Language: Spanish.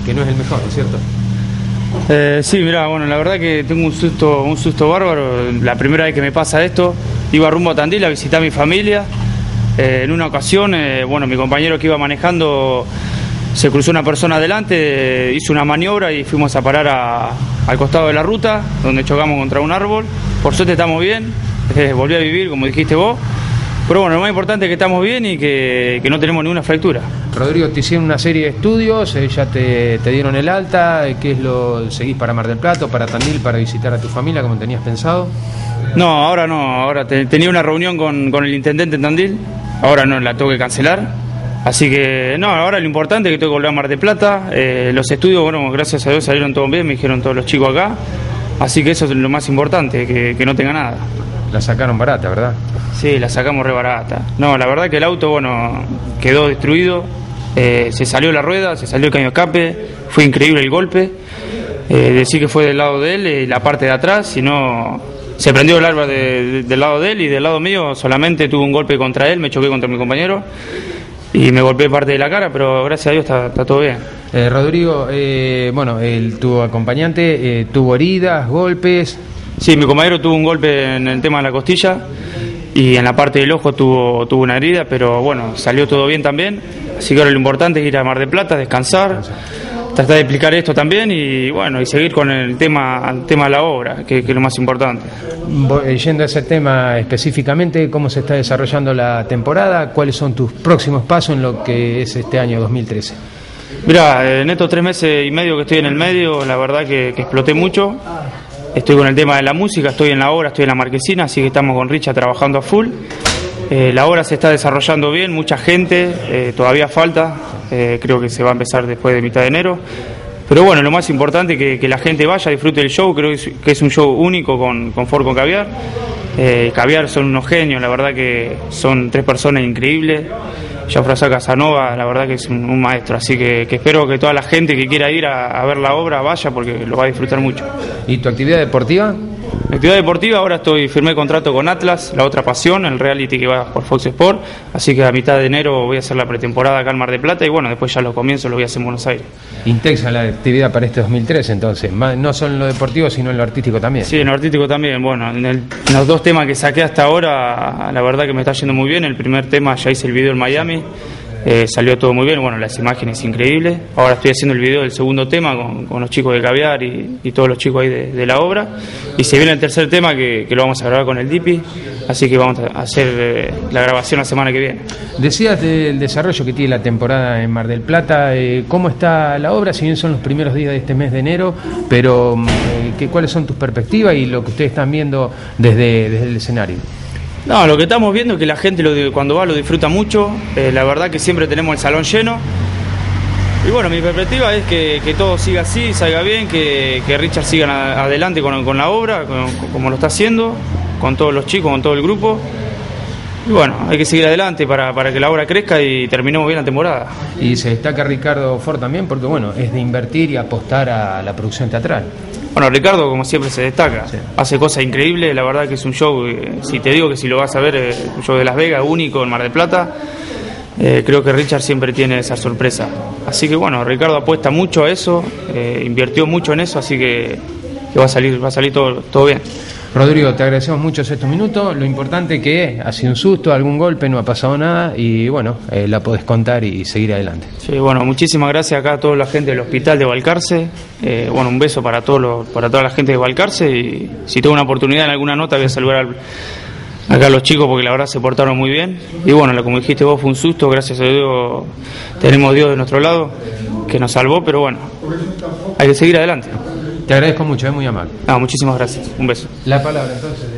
que no es el mejor, ¿no es cierto? Sí, mirá, bueno, la verdad que tengo un susto bárbaro. La primera vez que me pasa esto, iba rumbo a Tandil a visitar a mi familia. En una ocasión, bueno, mi compañero que iba manejando se cruzó una persona adelante, hizo una maniobra y fuimos a parar al costado de la ruta, donde chocamos contra un árbol. Por suerte estamos bien, volví a vivir, como dijiste vos. Pero bueno, lo más importante es que estamos bien y que no tenemos ninguna fractura. Rodrigo, te hicieron una serie de estudios, ya te dieron el alta. ¿Qué es lo seguís para Mar del Plata, para Tandil, para visitar a tu familia como tenías pensado? No, ahora tenía una reunión con el intendente en Tandil, ahora no la tengo que cancelar. Así que no, ahora lo importante es que tengo que volver a Mar del Plata. Los estudios, bueno, gracias a Dios salieron todos bien, me dijeron todos los chicos acá. Así que eso es lo más importante, que no tenga nada. La sacaron barata, ¿verdad? Sí, la sacamos re barata. No, la verdad que el auto, bueno, quedó destruido. Se salió la rueda, se salió el caño de escape, fue increíble el golpe. Decir que fue del lado de él, la parte de atrás, sino se prendió el árbol del lado de él y del lado mío solamente tuve un golpe contra él, me choqué contra mi compañero y me golpeé parte de la cara, pero gracias a Dios está todo bien. Rodrigo, bueno, tu acompañante tuvo heridas, golpes. Sí, mi compañero tuvo un golpe en el tema de la costilla y en la parte del ojo tuvo una herida, pero bueno, salió todo bien también. Así que ahora lo importante es ir a Mar del Plata, descansar, tratar de explicar esto también y bueno, y seguir con el tema de la obra, que es lo más importante. Yendo a ese tema específicamente, ¿cómo se está desarrollando la temporada? ¿Cuáles son tus próximos pasos en lo que es este año 2013? Mirá, en estos 3 meses y medio que estoy en el medio, la verdad que exploté mucho. Estoy con el tema de la música, estoy en la obra, estoy en la Marquesina, así que estamos con Richa trabajando a full. La obra se está desarrollando bien, mucha gente, todavía falta, creo que se va a empezar después de mitad de enero. Pero bueno, lo más importante es que la gente vaya, disfrute del show, creo que es un show único con Ford con Caviar. Caviar son unos genios, la verdad que son 3 personas increíbles. Jafrasá Casanova, la verdad que es un maestro, así que espero que toda la gente que quiera ir a ver la obra vaya porque lo va a disfrutar mucho. ¿Y tu actividad deportiva? Mi actividad deportiva, ahora firmé contrato con Atlas, La Otra Pasión, el reality que va por Fox Sport, así que a mitad de enero voy a hacer la pretemporada acá en Mar del Plata y bueno, después ya los comienzos los voy a hacer en Buenos Aires. Intensa la actividad para este 2013 entonces, no solo en lo deportivo sino en lo artístico también. Sí, en lo artístico también, bueno, en los 2 temas que saqué hasta ahora, la verdad que me está yendo muy bien. El primer tema ya hice el video en Miami, salió todo muy bien, bueno, las imágenes increíbles. Ahora estoy haciendo el video del segundo tema con los chicos de Caviar y todos los chicos ahí de la obra. Y se viene el tercer tema que lo vamos a grabar con el Dipi, así que vamos a hacer la grabación la semana que viene. Decías del desarrollo que tiene la temporada en Mar del Plata, ¿cómo está la obra? Si bien son los primeros días de este mes de enero, pero ¿cuáles son tus perspectivas y lo que ustedes están viendo desde el escenario? No, lo que estamos viendo es que la gente cuando va lo disfruta mucho, la verdad que siempre tenemos el salón lleno. Y bueno, mi perspectiva es que todo siga así, salga bien, que Richard siga adelante con la obra, como lo está haciendo, con todos los chicos, con todo el grupo. Y bueno, hay que seguir adelante para que la obra crezca y terminemos bien la temporada. Y se destaca Ricardo Ford también porque bueno, es de invertir y apostar a la producción teatral. Bueno, Ricardo como siempre se destaca, sí. Hace cosas increíbles, la verdad que es un show, si te digo que si lo vas a ver, un show de Las Vegas, único en Mar del Plata. Creo que Richard siempre tiene esa sorpresa. Así que bueno, Ricardo apuesta mucho a eso, invirtió mucho en eso, así que va a salir todo bien. Rodrigo, te agradecemos mucho estos minutos. Lo importante que ha sido un susto, algún golpe, no ha pasado nada y bueno, la podés contar y seguir adelante. Sí, bueno, muchísimas gracias acá a toda la gente del hospital de Balcarce. Bueno, un beso para toda la gente de Balcarce y si tengo una oportunidad en alguna nota voy a saludar acá a los chicos porque la verdad se portaron muy bien. Y bueno, como dijiste vos, fue un susto, gracias a Dios tenemos Dios de nuestro lado que nos salvó, pero bueno, hay que seguir adelante. Te agradezco mucho, es muy amable. Muchísimas gracias, un beso. La palabra entonces